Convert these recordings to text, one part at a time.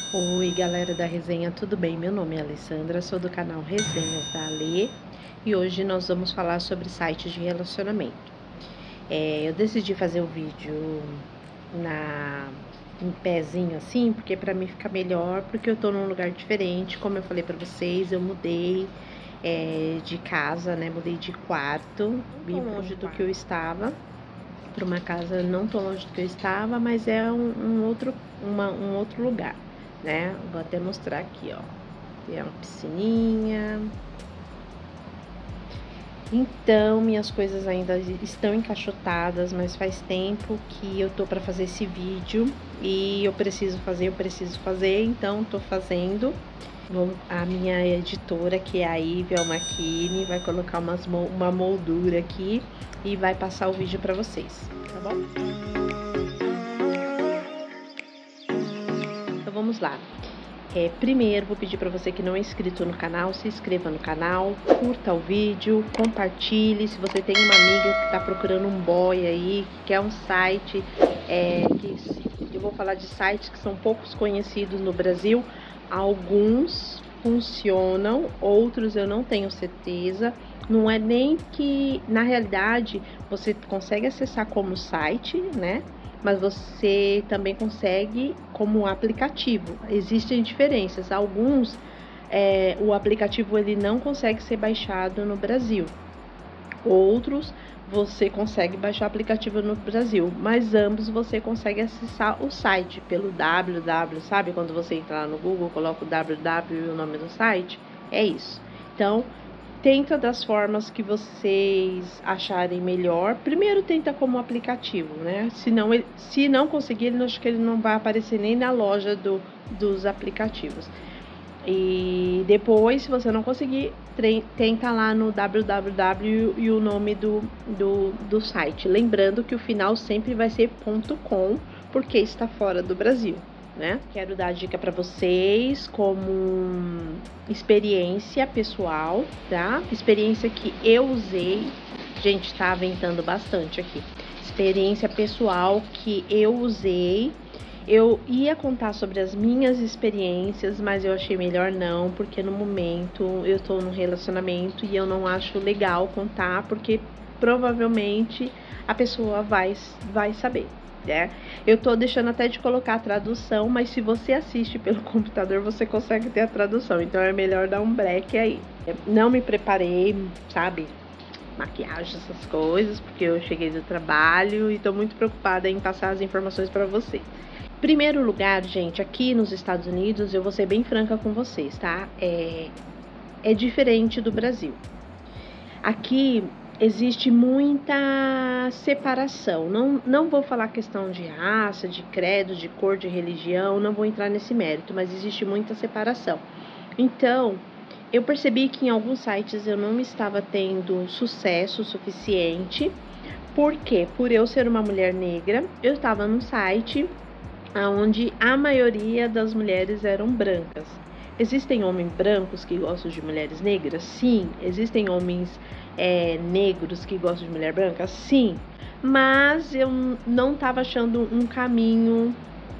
Oi, galera da resenha, tudo bem? Meu nome é Alessandra, sou do canal Resenhas da Ale e hoje nós vamos falar sobre sites de relacionamento. Eu decidi fazer o vídeo em pezinho assim, porque pra mim fica melhor, porque eu tô num lugar diferente. Como eu falei pra vocês, eu mudei de casa, né? Mudei de quarto, bem longe do que eu estava, pra uma casa não tão longe do que eu estava, mas é um outro lugar, né? Vou até mostrar aqui, ó. Tem uma piscininha. Então, minhas coisas ainda estão encaixotadas, mas faz tempo que eu tô pra fazer esse vídeo e eu preciso fazer, então tô fazendo. A minha editora, que é a Ivy Almaquini, vai colocar uma moldura aqui e vai passar o vídeo pra vocês, tá bom? Então vamos lá. Primeiro, vou pedir para você que não é inscrito no canal, se inscreva no canal, curta o vídeo, compartilhe. Se você tem uma amiga que está procurando um boy aí, que quer um site, eu vou falar de sites que são poucos conhecidos no Brasil. Alguns funcionam, outros eu não tenho certeza. Não é nem que, na realidade, você consegue acessar como site, né? Mas você também consegue como aplicativo. Existem diferenças. Alguns, o aplicativo ele não consegue ser baixado no Brasil. Outros, você consegue baixar o aplicativo no Brasil. Mas ambos você consegue acessar o site pelo www, sabe? Quando você entrar no Google, coloca o www e o nome do site. É isso. Então, tenta das formas que vocês acharem melhor. Primeiro tenta como aplicativo, né? Se não conseguir, acho que ele não vai aparecer nem na loja dos aplicativos. E depois, se você não conseguir, tenta lá no www e o nome do site. Lembrando que o final sempre vai ser .com, porque está fora do Brasil, né? Quero dar a dica para vocês como experiência pessoal, tá? Experiência que eu usei. Gente, tá aventando bastante aqui. Experiência pessoal que eu usei. Eu ia contar sobre as minhas experiências, mas eu achei melhor não, porque no momento eu tô num relacionamento e eu não acho legal contar, porque provavelmente a pessoa vai saber. Eu tô deixando até de colocar a tradução, mas se você assiste pelo computador, você consegue ter a tradução. Então é melhor dar um break aí. Não me preparei, sabe? Maquiagem, essas coisas, porque eu cheguei do trabalho e tô muito preocupada em passar as informações para você. Primeiro lugar, gente, aqui nos Estados Unidos, eu vou ser bem franca com vocês, tá? É diferente do Brasil. Aqui existe muita separação. Não vou falar questão de raça, de credo, de cor, de religião, não vou entrar nesse mérito, mas existe muita separação. Então, eu percebi que em alguns sites eu não estava tendo sucesso suficiente. Por quê? Por eu ser uma mulher negra, eu estava num site onde a maioria das mulheres eram brancas. Existem homens brancos que gostam de mulheres negras? Sim. Existem homens negros que gostam de mulher branca? Sim. Mas eu não estava achando um caminho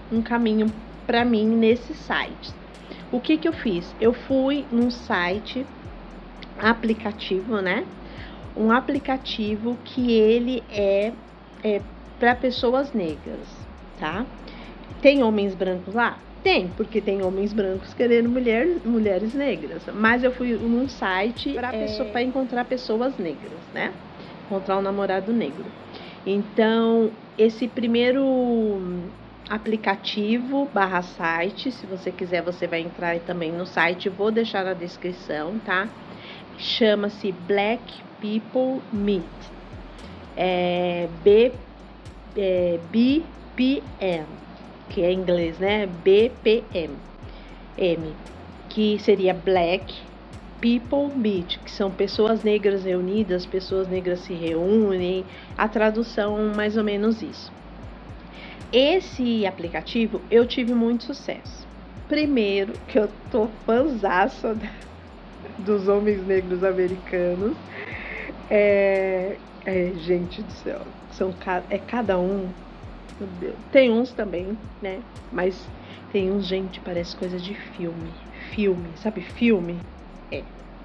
para mim nesse site. O que eu fiz? Eu fui num site aplicativo, né? Um aplicativo que ele é para pessoas negras, tá? Tem homens brancos lá? Tem, porque tem homens brancos querendo mulheres negras. Mas eu fui num site para encontrar pessoas negras, né? Encontrar um namorado negro. Então, esse primeiro aplicativo / site, se você quiser, você vai entrar também no site. Vou deixar na descrição, tá? Chama-se Black People Meet. BPM. Que é em inglês, né? BPM, que seria Black People Meet, que são pessoas negras reunidas, pessoas negras se reúnem, a tradução mais ou menos isso. Esse aplicativo eu tive muito sucesso. Primeiro, que eu tô fãzaça dos homens negros americanos. Gente do céu, cada um. Meu Deus. Tem uns também, né? Mas Tem uns, gente, parece coisa de filme. Filme, sabe filme? É.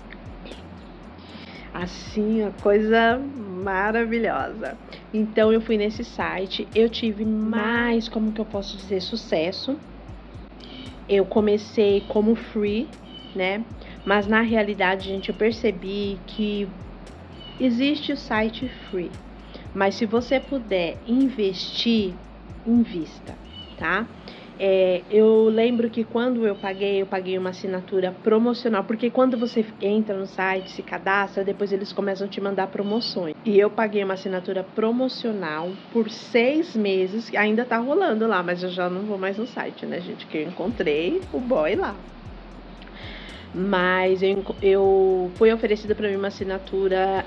Assim, a coisa maravilhosa. Então eu fui nesse site, eu tive mais, como que eu posso dizer, sucesso. Eu comecei como free, né? Mas na realidade, gente, eu percebi que existe o site free. Mas se você puder investir, invista, tá? Eu lembro que quando eu paguei uma assinatura promocional, porque quando você entra no site, se cadastra, depois eles começam a te mandar promoções. E eu paguei uma assinatura promocional por 6 meses, ainda tá rolando lá, mas eu já não vou mais no site, né, gente? Que eu encontrei o boy lá. Mas eu foi oferecida para mim uma assinatura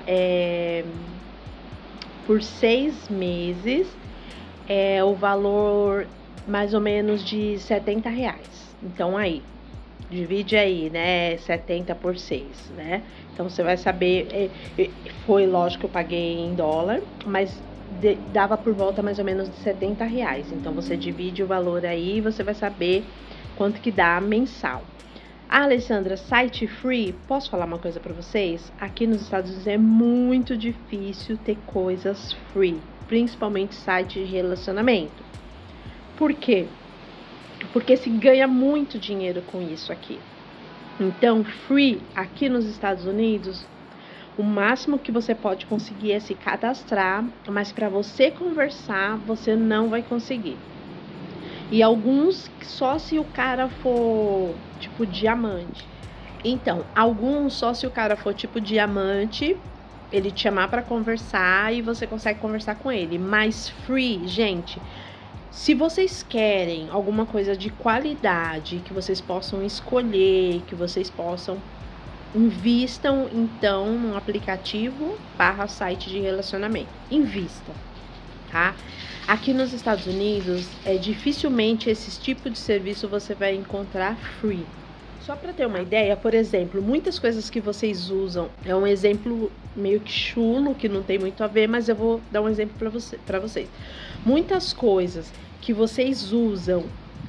por 6 meses, o valor mais ou menos de R$70. Então aí, divide aí, né, 70 por 6, né? Então você vai saber, foi lógico que eu paguei em dólar, mas dava por volta mais ou menos de R$70. Então você divide o valor aí e você vai saber quanto que dá mensal. Ah, Alessandra, site free, posso falar uma coisa para vocês? Aqui nos Estados Unidos é muito difícil ter coisas free, principalmente site de relacionamento. Por quê? Porque se ganha muito dinheiro com isso aqui. Então, free aqui nos Estados Unidos, o máximo que você pode conseguir é se cadastrar, mas para você conversar, você não vai conseguir. E alguns só se o cara for tipo diamante. Então, alguns só se o cara for tipo diamante, ele te chamar para conversar e você consegue conversar com ele. Mas free, gente, se vocês querem alguma coisa de qualidade, que vocês possam escolher, que vocês possam invistam então num aplicativo / site de relacionamento. Invista, tá? Aqui nos Estados Unidos, dificilmente esse tipo de serviço você vai encontrar free. Só para ter uma ideia, por exemplo, muitas coisas que vocês usam, é um exemplo meio que chulo, que não tem muito a ver, mas eu vou dar um exemplo para vocês. Muitas coisas que vocês usam,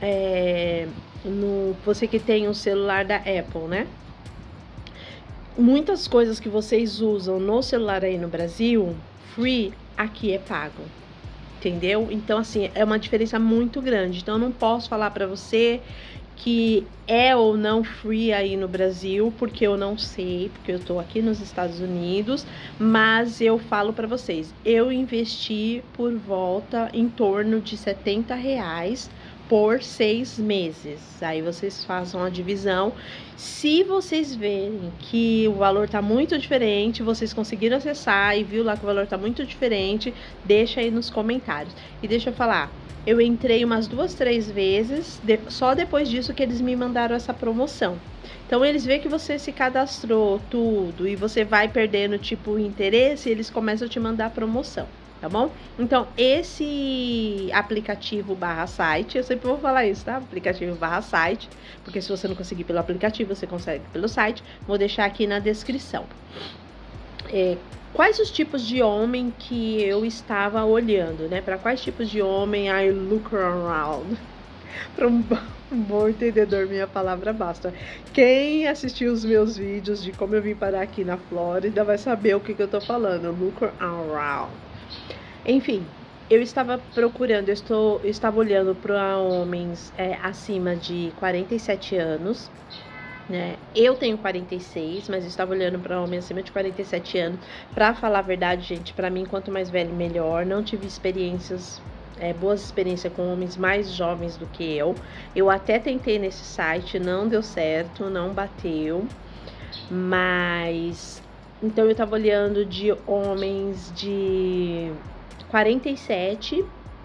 você que tem um celular da Apple, né? Muitas coisas que vocês usam no celular aí no Brasil, free, aqui é pago. Entendeu? Então, assim, é uma diferença muito grande. Então, eu não posso falar para você que é ou não free aí no Brasil, porque eu não sei, porque eu tô aqui nos Estados Unidos, mas eu falo para vocês, eu investi por volta em torno de R$70 por 6 meses. Aí vocês façam a divisão. Se vocês verem que o valor tá muito diferente, vocês conseguiram acessar e viu lá que o valor tá muito diferente, deixa aí nos comentários. E deixa eu falar, eu entrei umas 2, 3 vezes, só depois disso que eles me mandaram essa promoção. Então eles veem que você se cadastrou tudo e você vai perdendo tipo o interesse, eles começam a te mandar a promoção. Tá bom? Então, esse aplicativo / site, eu sempre vou falar isso, tá? Aplicativo / site, porque se você não conseguir pelo aplicativo, você consegue pelo site. Vou deixar aqui na descrição. Quais os tipos de homem que eu estava olhando, né? Para quais tipos de homem I look around? Para um bom entendedor, minha palavra basta. Quem assistiu os meus vídeos de como eu vim parar aqui na Flórida vai saber o que eu tô falando. Look around. Enfim, eu estava procurando, eu estava olhando para homens acima de 47 anos, né? Eu tenho 46, mas eu estava olhando para homens acima de 47 anos. Para falar a verdade, gente, para mim, quanto mais velho, melhor. Não tive boas experiências com homens mais jovens do que eu. Eu até tentei nesse site, não deu certo, não bateu. Mas, então eu estava olhando de homens de 47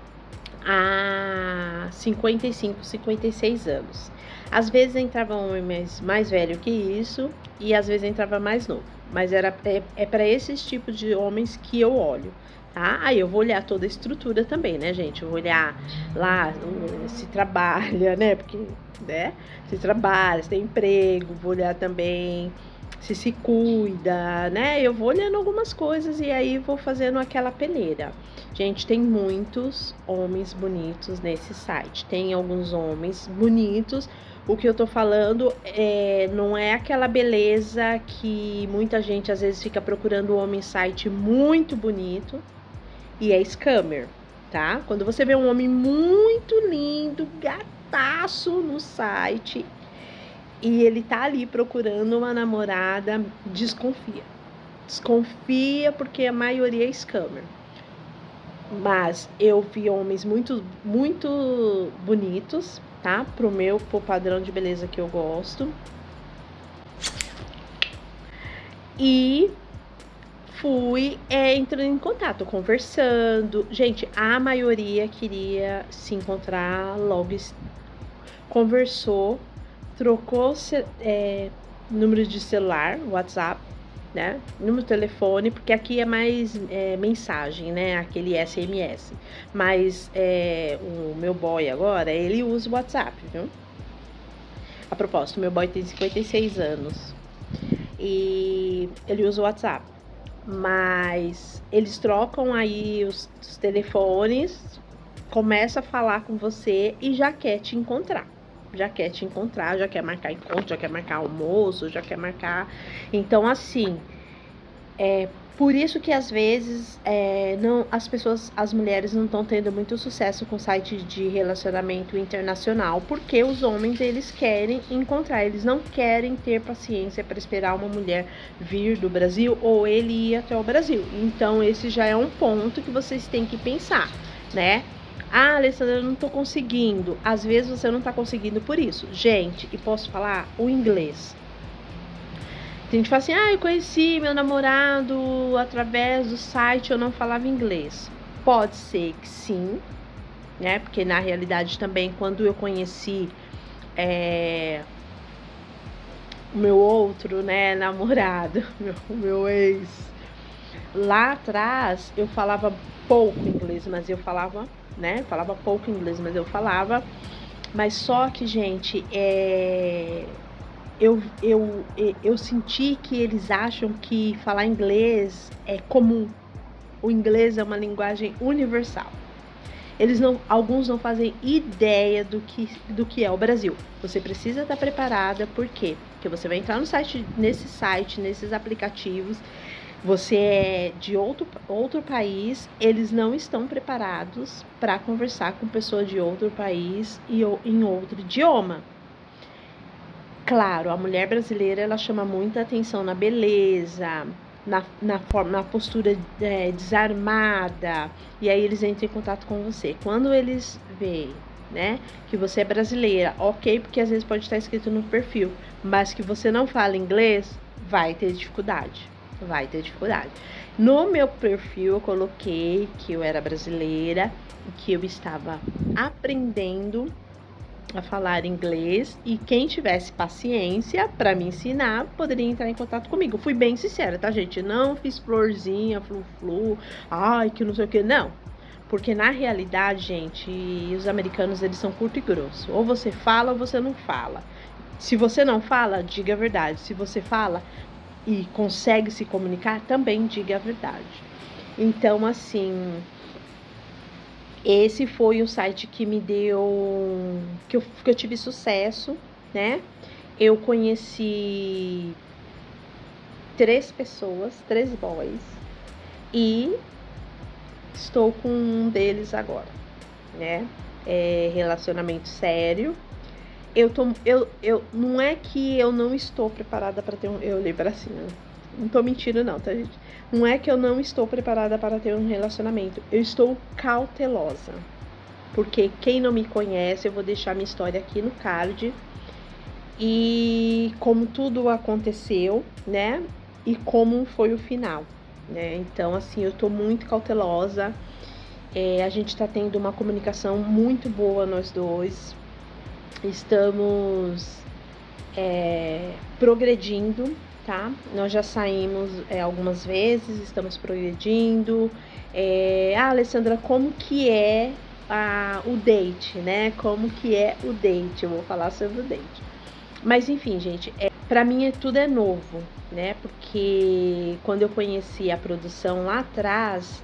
a 55, 56 anos. Às vezes entrava um homem mais velho que isso e às vezes entrava mais novo. Mas é para esses tipos de homens que eu olho, tá? Aí eu vou olhar toda a estrutura também, né, gente? Eu vou olhar lá se trabalha, né? Porque, né? Se trabalha, se tem emprego. Vou olhar também se cuida, né? Eu vou olhando algumas coisas e aí vou fazendo aquela peneira. Gente, tem muitos homens bonitos nesse site. Tem alguns homens bonitos. O que eu tô falando não é aquela beleza que muita gente às vezes fica procurando um homem site muito bonito e é scammer, tá? Quando você vê um homem muito lindo, gataço no site e ele tá ali procurando uma namorada, desconfia. Desconfia porque a maioria é scammer. Mas eu vi homens muito bonitos, tá? Pro padrão de beleza que eu gosto. E fui entrando em contato, conversando. Gente, a maioria queria se encontrar logo. Conversou, trocou número de celular, WhatsApp, né? Número de telefone, porque aqui é mais mensagem, né? Aquele SMS. Mas o meu boy agora, ele usa o WhatsApp, viu? A propósito, meu boy tem 56 anos e ele usa o WhatsApp. Mas eles trocam aí os telefones, começa a falar com você e já quer te encontrar. Já quer marcar encontro, já quer marcar almoço, já quer marcar. Então, assim, por isso que às vezes as mulheres não estão tendo muito sucesso com site de relacionamento internacional, porque os homens, eles querem encontrar, eles não querem ter paciência para esperar uma mulher vir do Brasil ou ele ir até o Brasil. Então, esse já é um ponto que vocês têm que pensar, né? Ah, Alessandra, eu não tô conseguindo. Às vezes você não tá conseguindo por isso. Gente, e posso falar? O inglês. Tem gente que fala assim, eu conheci meu namorado através do site, eu não falava inglês. Pode ser que sim, né? Porque na realidade também, quando eu conheci o meu outro, né, namorado, meu ex, lá atrás eu falava pouco inglês, mas eu falava, né? Falava pouco inglês, mas eu falava. Mas só que, gente, eu senti que eles acham que falar inglês é comum. O inglês é uma linguagem universal. Alguns não fazem ideia do que é o Brasil. Você precisa estar preparada, por quê? Porque você vai entrar no site, nesses aplicativos. Você é de outro país, eles não estão preparados para conversar com pessoa de outro país e em outro idioma. Claro, a mulher brasileira, ela chama muita atenção na beleza, na postura desarmada, e aí eles entram em contato com você. Quando eles veem, né, que você é brasileira, ok, porque às vezes pode estar escrito no perfil, mas que você não fala inglês, vai ter dificuldade. No meu perfil eu coloquei que eu era brasileira, que eu estava aprendendo a falar inglês e quem tivesse paciência para me ensinar poderia entrar em contato comigo. Fui bem sincera, tá, gente? Não fiz florzinha, flu-flu, que não sei o que, não. Porque na realidade, gente, os americanos, eles são curto e grosso. Ou você fala ou você não fala. Se você não fala, diga a verdade. Se você fala e consegue se comunicar, também diga a verdade. Então, assim, esse foi o site que me deu, que eu tive sucesso, né? Eu conheci 3 pessoas, 3 boys, e estou com um deles agora, né? Relacionamento sério. Não é que eu não estou preparada para ter eu olhei para cima, não tô mentindo não, tá, gente? Não é que eu não estou preparada para ter um relacionamento, eu estou cautelosa, porque quem não me conhece, eu vou deixar minha história aqui no card, e como tudo aconteceu, né, e como foi o final, né? Então, assim, eu tô muito cautelosa, a gente tá tendo uma comunicação muito boa, nós dois, estamos progredindo, tá? Nós já saímos algumas vezes, estamos progredindo. Alessandra, como que é o date, né? Como que é o date? Eu vou falar sobre o date. Mas enfim, gente, Para mim tudo é novo, né? Porque quando eu conheci a produção lá atrás,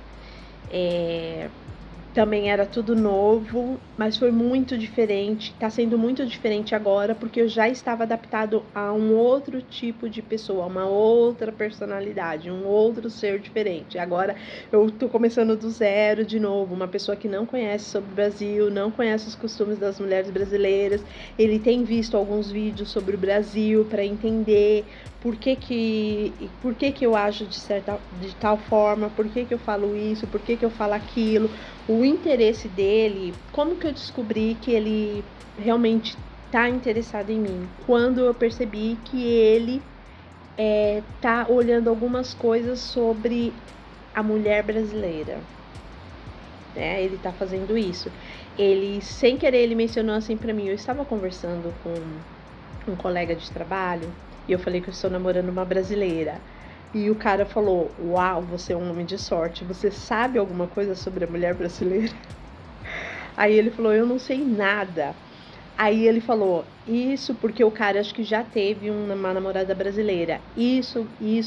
também era tudo novo, mas foi muito diferente, tá sendo muito diferente agora, porque eu já estava adaptado a um outro tipo de pessoa, uma outra personalidade, um outro ser diferente. Agora eu tô começando do zero de novo, uma pessoa que não conhece sobre o Brasil, não conhece os costumes das mulheres brasileiras. Ele tem visto alguns vídeos sobre o Brasil para entender por que eu ajo de tal forma, por que eu falo isso, por que eu falo aquilo, o interesse dele, como que eu descobri que ele realmente está interessado em mim? Quando eu percebi que ele tá olhando algumas coisas sobre a mulher brasileira, né? Ele tá fazendo isso. Ele, sem querer, ele mencionou assim para mim, eu estava conversando com um colega de trabalho, e eu falei que eu estou namorando uma brasileira. E o cara falou, uau, você é um homem de sorte, você sabe alguma coisa sobre a mulher brasileira? Aí ele falou, eu não sei nada. Aí ele falou, isso porque o cara acho que já teve uma namorada brasileira. Isso.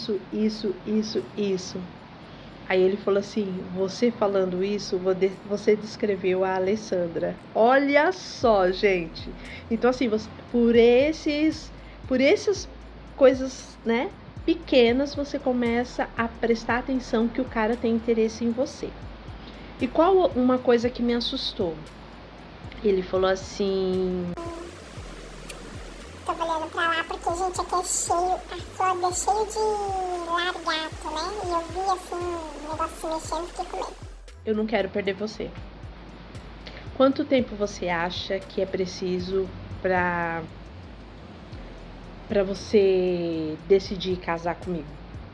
Aí ele falou assim, você falando isso, você descreveu a Alessandra. Olha só, gente. Então assim, por essas coisas, né, pequenas, você começa a prestar atenção que o cara tem interesse em você. E qual uma coisa que me assustou? Ele falou assim... Tô olhando pra lá porque, gente, aqui é cheio, a Flórida é cheio de largato, né? E eu vi, assim, um negócio se mexendo, fiquei com medo. Eu não quero perder você. Quanto tempo você acha que é preciso pra você decidir casar comigo?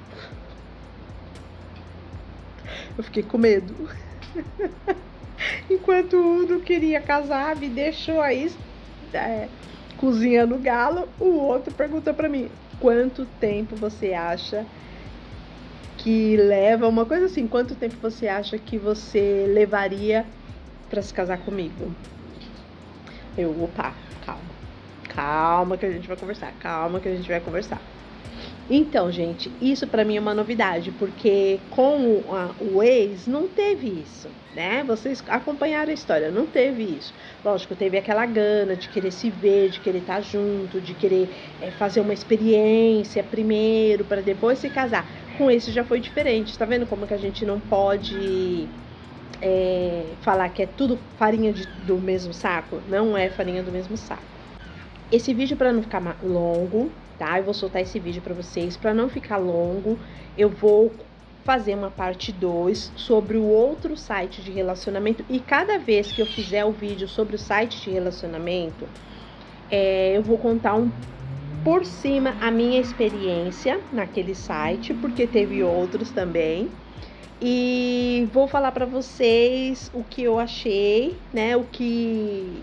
Eu fiquei com medo. Enquanto um não queria casar, me deixou aí cozinhando galo, o outro pergunta pra mim, quanto tempo você acha que leva, uma coisa assim, quanto tempo você acha que você levaria pra se casar comigo? Eu, opa, calma que a gente vai conversar. Então, gente, isso pra mim é uma novidade, porque com o ex não teve isso, né? Vocês acompanharam a história, não teve isso. Lógico, teve aquela gana de querer se ver, de querer estar junto, de querer fazer uma experiência primeiro para depois se casar. Com esse já foi diferente, tá vendo como que a gente não pode falar que é tudo farinha do mesmo saco? Não é farinha do mesmo saco. Esse vídeo, para não ficar longo, tá? Eu vou soltar esse vídeo para vocês. Para não ficar longo, eu vou fazer uma parte 2 sobre o outro site de relacionamento. E cada vez que eu fizer o vídeo sobre o site de relacionamento, eu vou contar por cima a minha experiência naquele site, porque teve outros também. E vou falar para vocês o que eu achei, né? O que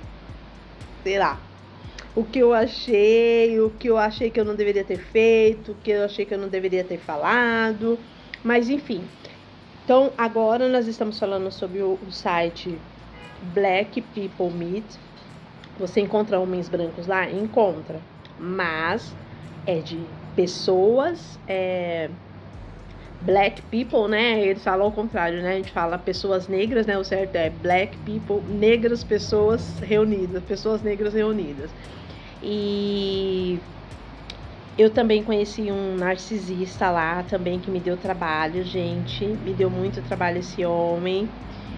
eu achei que eu não deveria ter feito, o que eu achei que eu não deveria ter falado, mas enfim. Então, agora nós estamos falando sobre o site Black People Meet. Você encontra homens brancos lá? Encontra, mas é de pessoas, Black People, né? Eles falam ao contrário, né? A gente fala pessoas negras, né? O certo é Black People, negras, pessoas negras reunidas. E eu também conheci um narcisista lá também que me deu trabalho, gente. Me deu muito trabalho esse homem.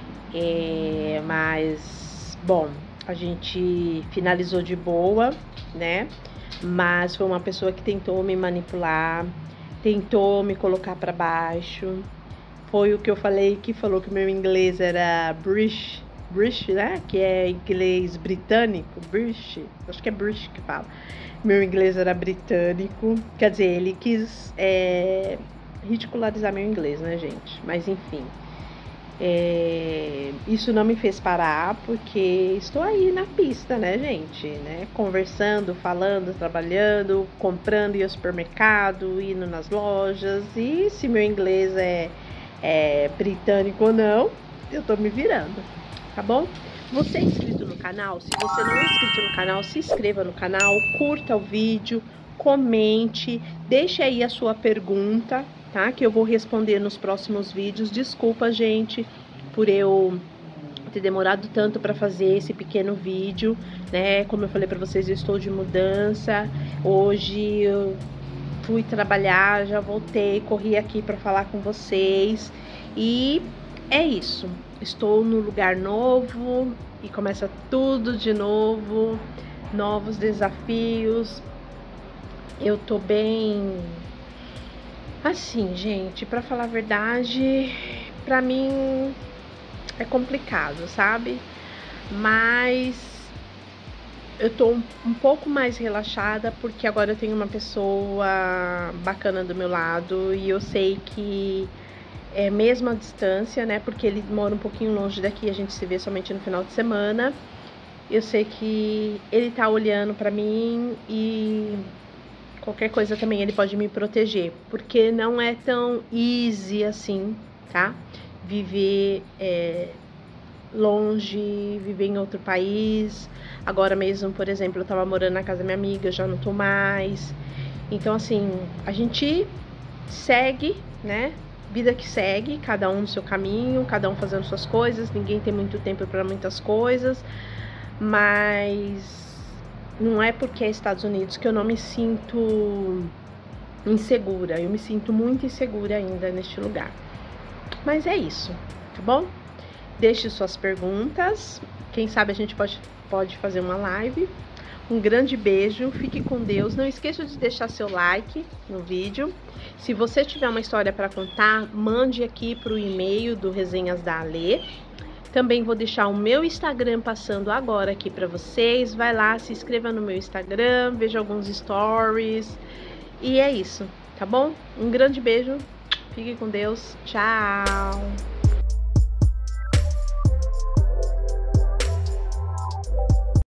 Mas, bom, a gente finalizou de boa, né? Mas foi uma pessoa que tentou me manipular, tentou me colocar para baixo. Foi o que eu falei, que falou que meu inglês era British, né? Que é inglês britânico, British. Acho que é British que fala. Meu inglês era britânico. Quer dizer, ele quis ridicularizar meu inglês, né, gente? Mas enfim. Isso não me fez parar, porque estou aí na pista, né, gente? Né? Conversando, falando, trabalhando, comprando, ir ao supermercado, indo nas lojas. E se meu inglês é britânico ou não, eu tô me virando, tá bom? Você é inscrito no canal? Se você não é inscrito no canal, se inscreva no canal, curta o vídeo, comente, deixe aí a sua pergunta, tá? Que eu vou responder nos próximos vídeos. Desculpa, gente, por eu ter demorado tanto para fazer esse pequeno vídeo, né? Como eu falei para vocês, eu estou de mudança. Hoje eu fui trabalhar, já voltei, corri aqui para falar com vocês. E é isso. Estou no lugar novo e começa tudo de novo, novos desafios. Eu tô bem assim, gente, pra falar a verdade, pra mim é complicado, sabe? Mas eu tô um pouco mais relaxada porque agora eu tenho uma pessoa bacana do meu lado e eu sei que é mesmo a distância, né? Porque ele mora um pouquinho longe daqui, a gente se vê somente no final de semana. Eu sei que ele tá olhando pra mim e qualquer coisa também ele pode me proteger, porque não é tão easy assim, tá? Viver longe, viver em outro país. Agora mesmo, por exemplo, eu tava morando na casa da minha amiga, já não tô mais. Então, assim, a gente segue, né? Vida que segue, cada um no seu caminho, cada um fazendo suas coisas, ninguém tem muito tempo para muitas coisas, mas não é porque é Estados Unidos que eu não me sinto insegura. Eu me sinto muito insegura ainda neste lugar. Mas é isso, tá bom? Deixe suas perguntas. Quem sabe a gente pode fazer uma live. Um grande beijo, fique com Deus. Não esqueça de deixar seu like no vídeo. Se você tiver uma história para contar, mande aqui para o e-mail do Resenhas da Ale. Também vou deixar o meu Instagram passando agora aqui para vocês. Vai lá, se inscreva no meu Instagram, veja alguns stories. E é isso, tá bom? Um grande beijo, fique com Deus, tchau!